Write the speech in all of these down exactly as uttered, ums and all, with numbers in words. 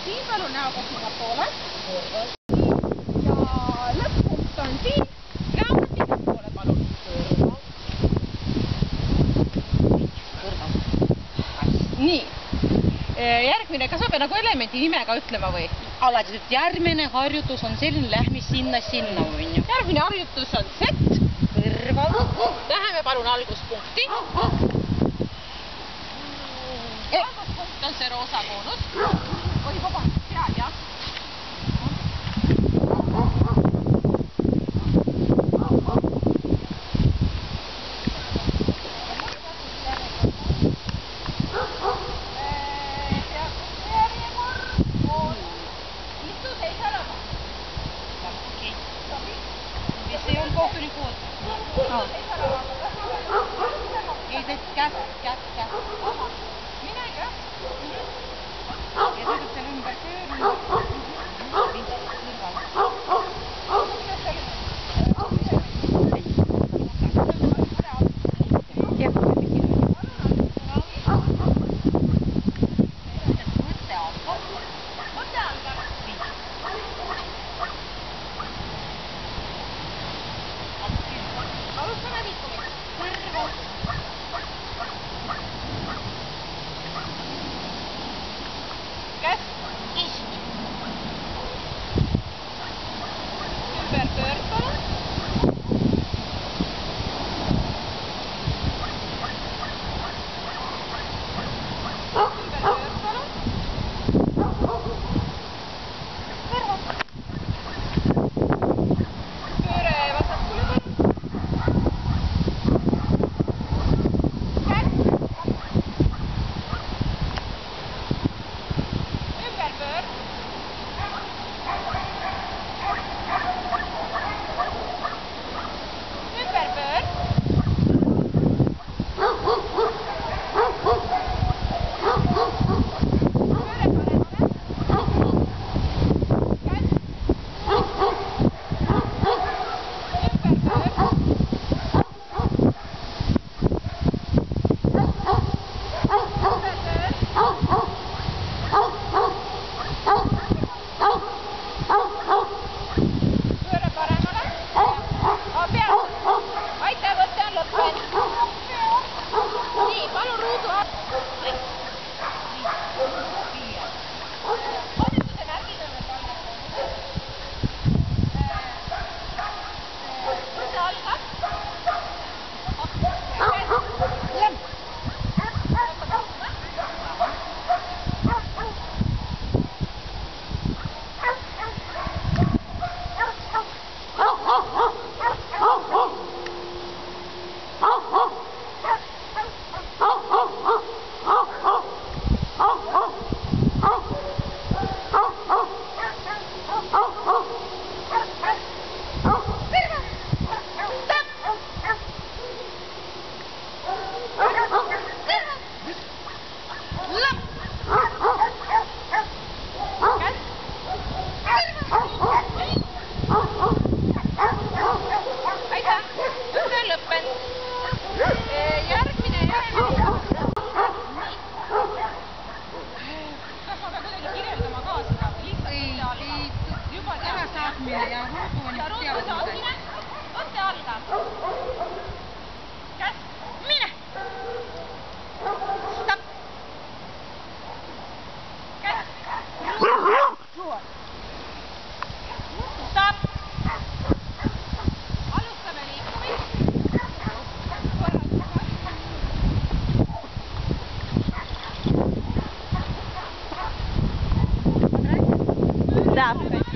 siin palun näoga sinna poole. Ja lõpp-punkt on siin. Näoga sinna poole palun. Nii. Järgmine, kas ma pean nagu elemendi nimega ütlema või? Alati, et järgmine harjutus on selline, lähme sinna, sinna või ju. Järgmine harjutus on set. Kõrval. Läheme palun alguspunkti. Alguspunkt on see roosa koonus. Oi, vabandust, seal, jah. See on kohtuniku oot. Ei, see kätt, kätt, kätt. Mine kätt. Ja sõidab seal ümber köörüma. Alustame liikumist. Kätt. Ümber pöörd palun. Ümber pöörd palun. Kõrva. Pööre vasakule palun. Nii, palun ruudu all. Harjutuse märgid on veel pannud. Kus see algab? Lämm. Ja ruudu saamine. Otte alga. Kätt. Mine. Stopp. Kätt. Stopp. Alustame liikumist. Stopp.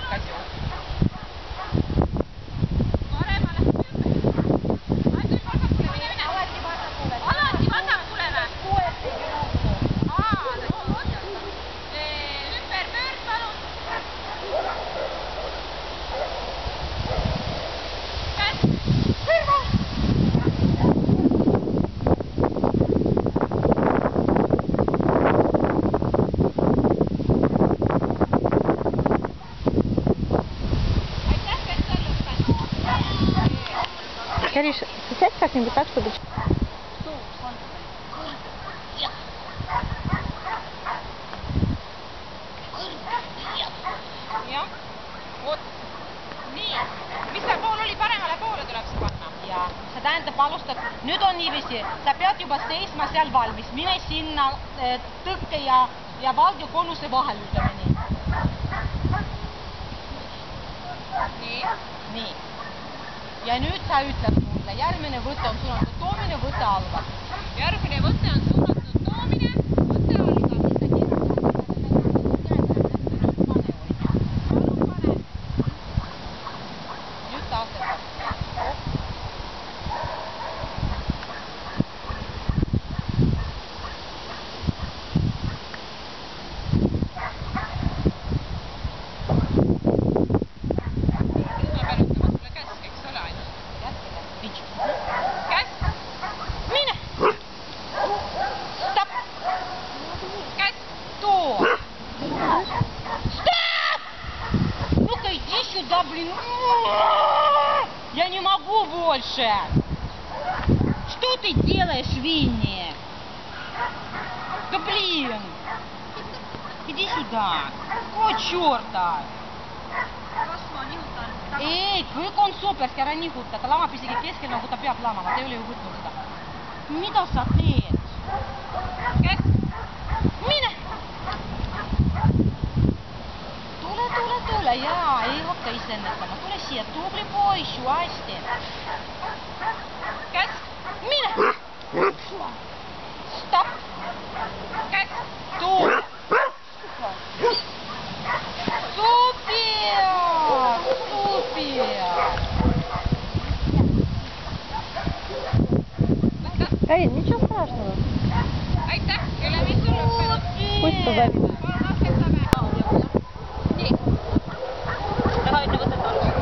Говоришь, сядь как-нибудь так, чтобы... Ja. jah. Oot. Nii. Mis seal pool oli? Paremale poole tuleb see panna. Ja, see tähendab alustad. Nüüd on niiviisi. Sa pead juba seisma seal valmis. Mine sinna tõkke ja, ja valge konuse vahel, ütleme nii. Nii. Nii. Ja nüüd sa ütled mulle. Järgmine võte on suunatud toomine, võte algab. Järgmine võte on suunatud toomine. Võte algab. Да, блин. Я не могу больше. Что ты делаешь, Винни? Да блин. Иди сюда. Какого черта? Ei, kõik on superski, ära nihuta. Ta lamab isegi keskel, nagu ta peab lamama. Ta ei ole ju võtnud seda. Mida sa teed? Kes? Mine! Tule, tule, tule. Jaa, ei hakka isennetama. Tule siia. Tubli poissu, hästi. Kes? Mine! Stop! Kes? Tule! Супер! Супер! Эй, ничего страшного. Aitäh, kelle mis sul lõppenud? Pust on läbi. Palun asketame. Nii. Taha enne võtet alustada.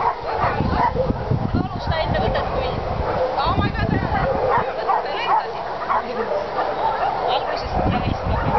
Alusta enne võtet, kui... Aa, ma ei pea teha. Võtta lendasid. Algusest ja viis lõppenud.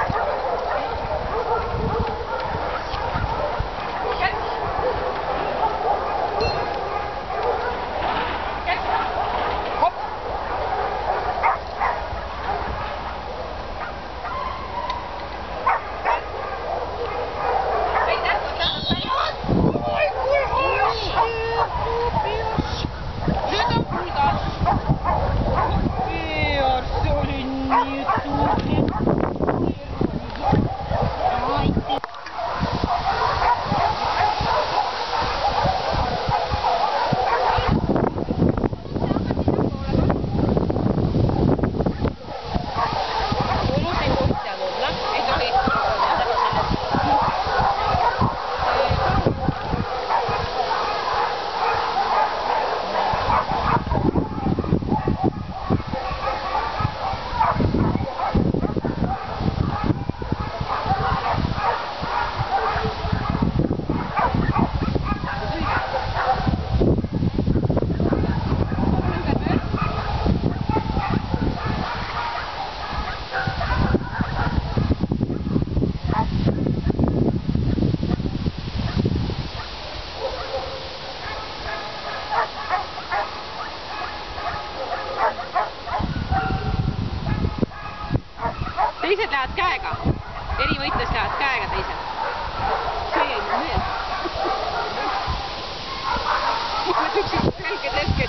Teised lähevad käega. Eri võites lähevad käega teised. See ei meeld. Ma tüksin selged hetked.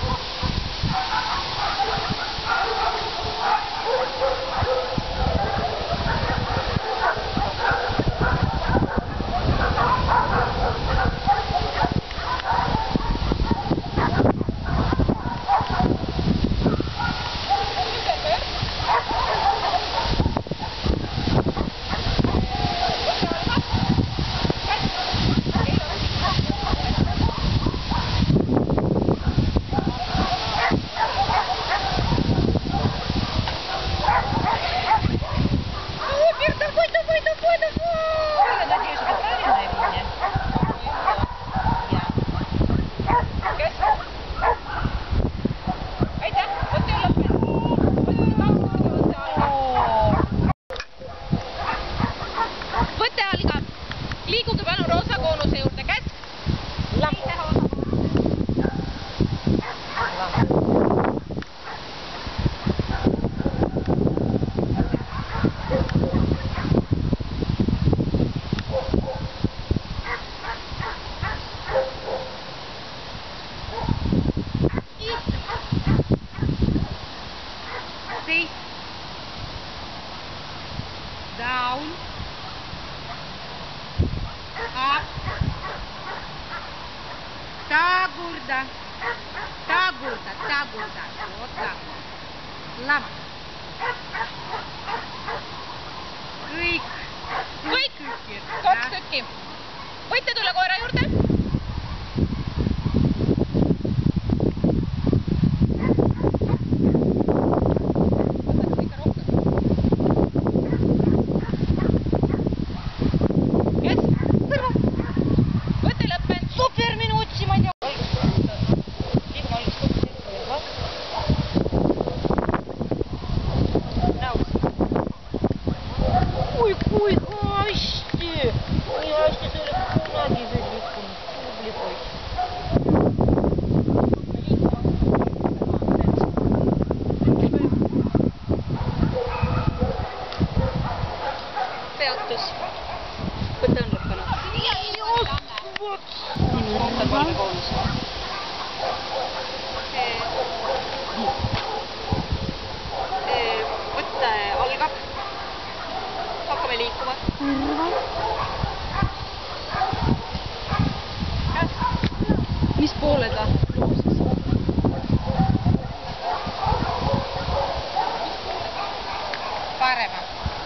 seis. Down. Up. Tagurda. Tagurda, tagurda. Oota. Lama. Kõik. Kõik? tükid. Kaks tükki. Võite tulla koera juurde? Võtate ikka rohkem. Kes? Kõrva. Võte lõppenud. Super, minu otsi, ma ei tea. Lihtne algus kokku. Näus. Ой, kui hästi. Nii hästi see oli kunagi veel liikunud. Tubli poiss. Peatus. Võte on lõppenud. Kohta kolme koonus. Võte algab. Hakkame liikuma. Mis poole ta loosis? Parema.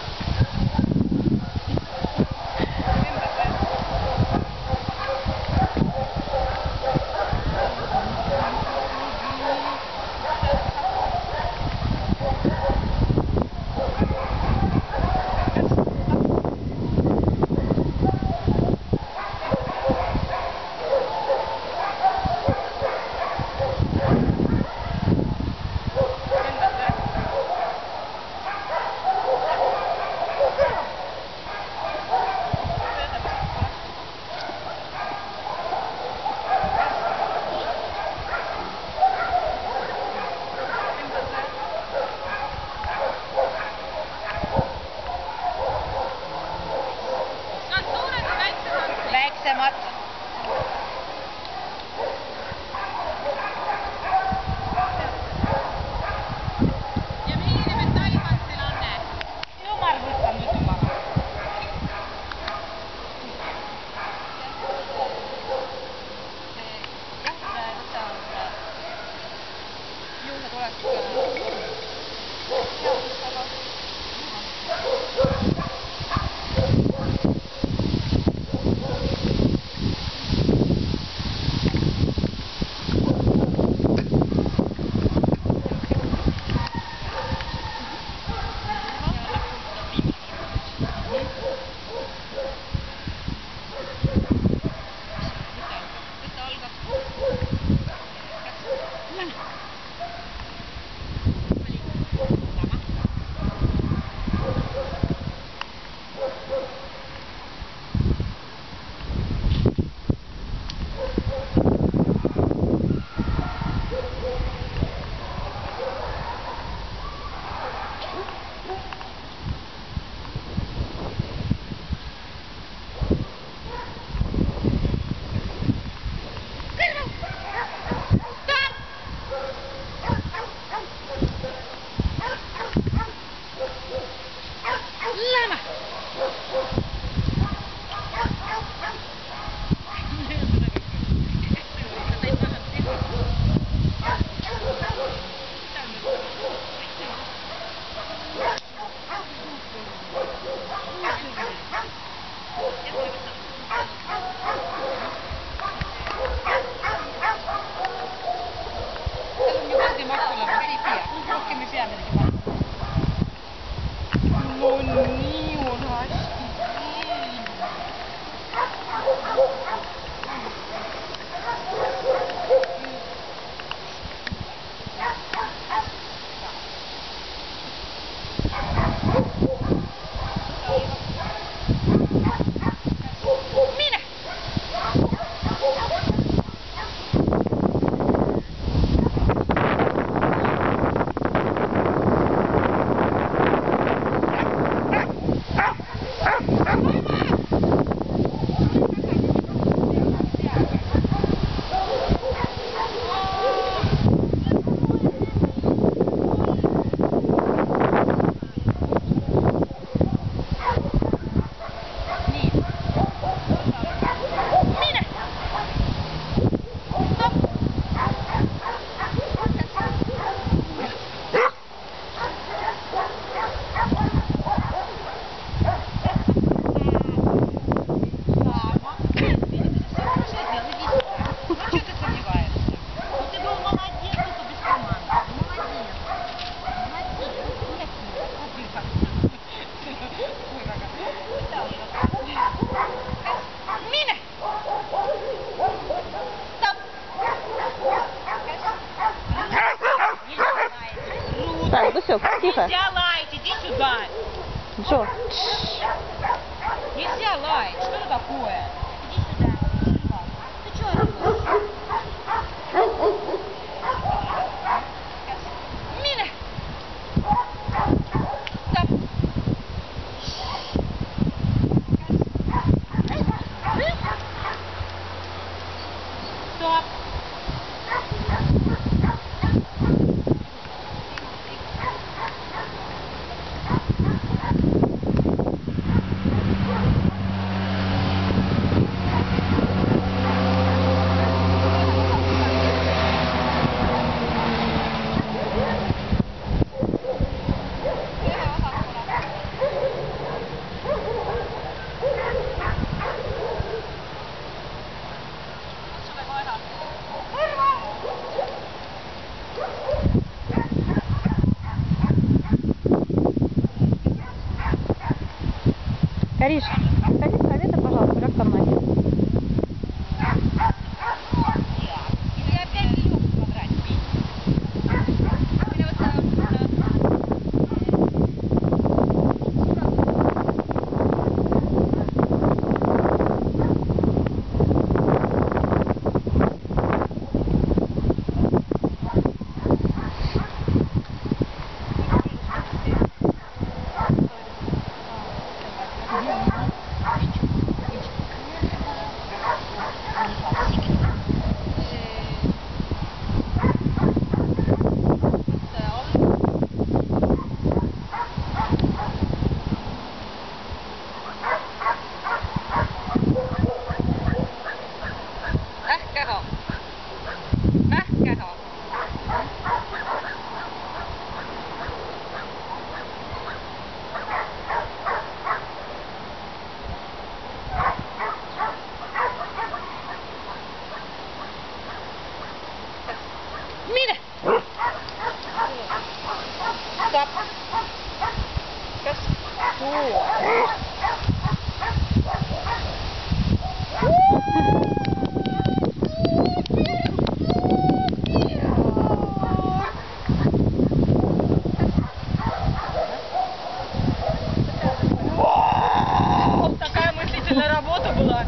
Väiksemad. Ja milline me taivastel on? Jumar võtta nüüd jumala. Jah, võte on Juusad oleks rohkem ei pea midagi panema. No nii on hästi. Mine! Так, Дусек, тихо. Нельзя лаять, иди сюда. Что? Нельзя лаять, что это такое? Иди сюда. Живо. Ты что орешь? Мина! Стоп! Стоп! Кариш, сходи с совета, пожалуйста, как там Надя? Или опять ее квадрат? Или вот так вот. Ähkäho. Ähkäho. Mine! Stop! Kas? Такая мыслительная работа была.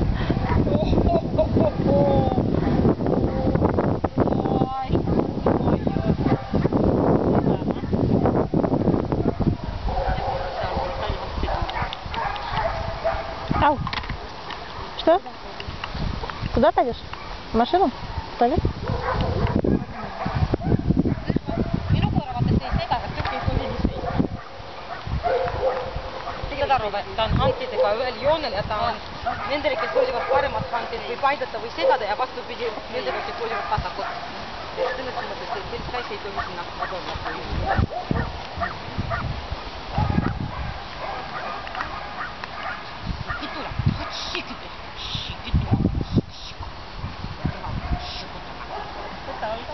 Ау. Что? Куда ты идешь? В машину? В туалет? Minu koeravates ei seda, kas kõik ei tohi nii seista. Saad aru või? Ta on hantidega ühel joonel ja ta on nendele, kes soosivad paremat hantit, võib aidata või segada ja vastupidi nendega, kes soosivad vasakut. Selles mõttes, et sellist asja ei tohi sinna adornata. Kitula, šikite, šikite. Võta alga.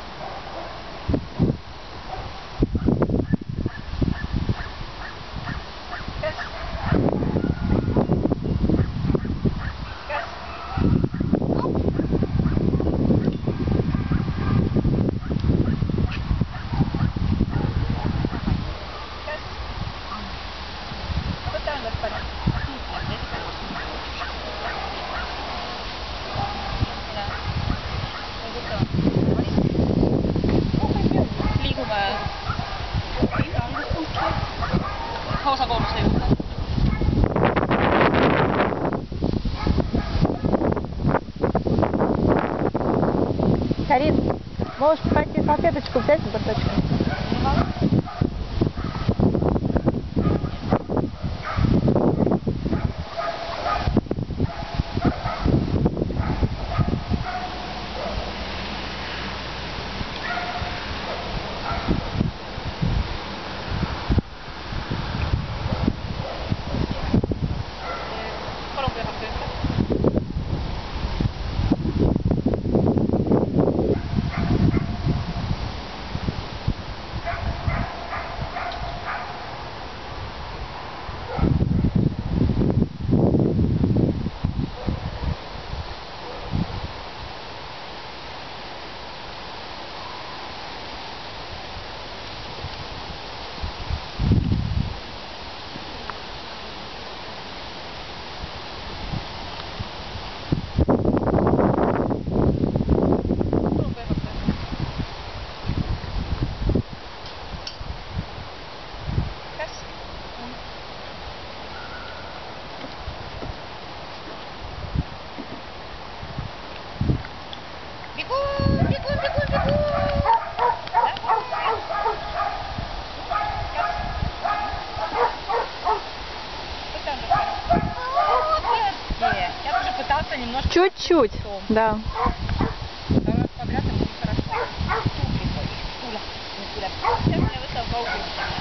Kas? Kas? Kas? Võta lõppene. Liigume osakoormuse juurde. Карин, можешь пойти салфеточку взять с борточком? Palun pühake ümber. чуть-чуть, да. Второй раз подряд ему нехорошо. Туля. Туля. Сейчас я вышел в аугу.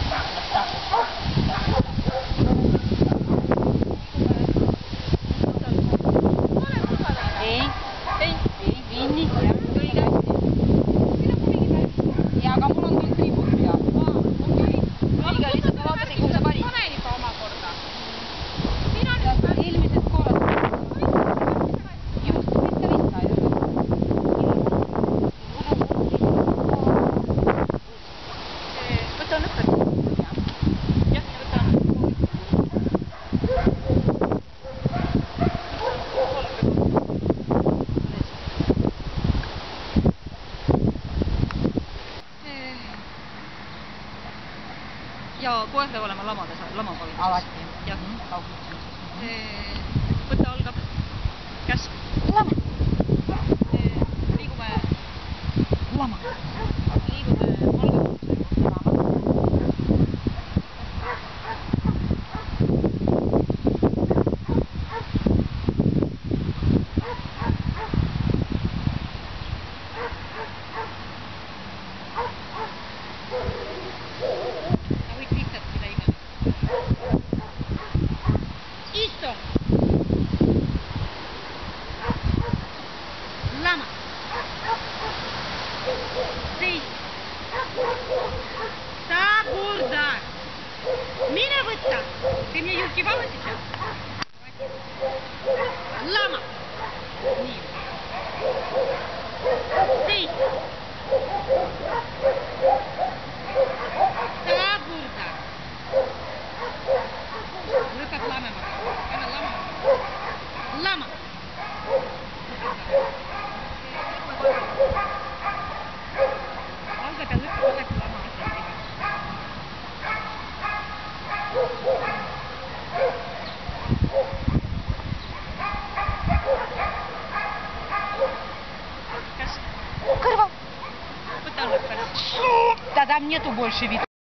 Ei, ei, ei, Vinni. Ja aga mul on küll tribut peal. Liiga lihtsalt ma vaatasin, kuhu sa panid. Paneli ka omakorda. Eelmisest korrast. Just, visska, visska. Võta lõpet. Jah, võta. Ja koer peab olema lamades, lamapavides. Alati. Jah, võte algab. Käsk. Lama. Liigume. Lama. Liigume algab. Võid lihtsalt mida iganes. Isto! Lama! Seis! Табурда! Меня võtta! Ты мне юбки вала сейчас? Lama! Nii. Seis! Табурда! Lõpeb lamema. Anna lama. Lama! Algab ja lõpeb alati lama asjadega. Kas? Kõrval. Võta lõpeb. Да там нету больше вид.